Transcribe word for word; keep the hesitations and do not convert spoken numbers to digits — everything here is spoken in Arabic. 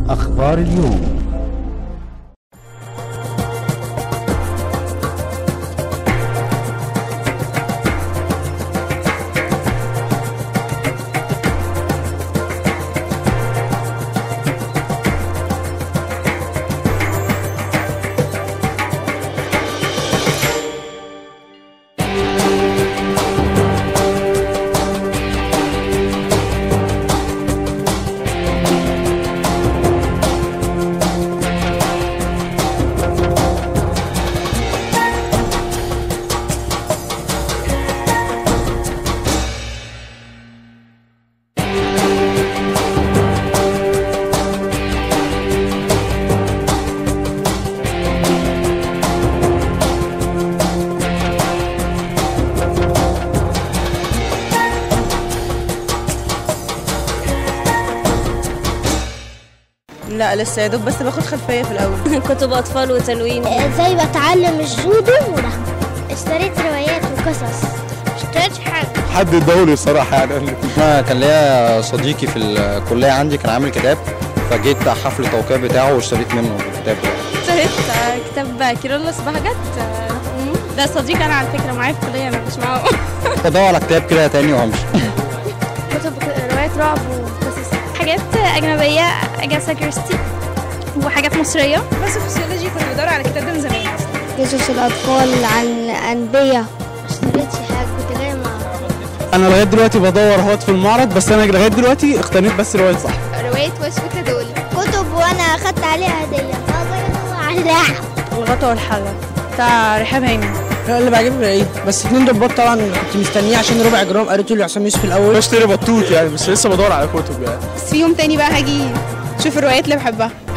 أخبار اليوم. لا لسه يا دوب بس باخد خلفيه في الاول. كتب اطفال وتلوين. ازاي بتعلم الجودو ورحمة. اشتريت روايات وقصص. اشتريتش حاجه حد اداهولي الصراحه يعني. انا كان ليا صديقي في الكليه عندي كان عامل كتاب، فجيت حفل التوقيع بتاعه واشتريت منه الكتاب ده. اشتريت كتاب كيرلس بهجت، ده صديق انا على فكره معايا في الكليه، انا مش معاه. بدور على كتاب كده تاني وهمشي. كتب روايات رعب وقصص، حاجات اجنبيه اجاسا كريستي وحاجات مصريه. بس فسيولوجي كنت بدور على كتاب ده من زمان اصلا. قصص الاطفال عن الانبياء. اشتريتش حاجه، كنت جايه مع انا لغايه دلوقتي بدور اهوت في المعرض، بس انا لغايه دلوقتي اقتنيت بس روايه صح. روايه وشوكه دول كتب وانا اخدت عليها هديه. على الغطا والحله بتاع رحاب هاني اللي بعجبني العيد، بس اتنين ضباط طبعا كنت مستنيه عشان ربع جرام قريته لعصام يوسف الاول. بشتري بطوط يعني، بس لسه بدور على كتب يعني. بس في يوم تاني بقى هاجي اشوف الروايات اللي بحبها.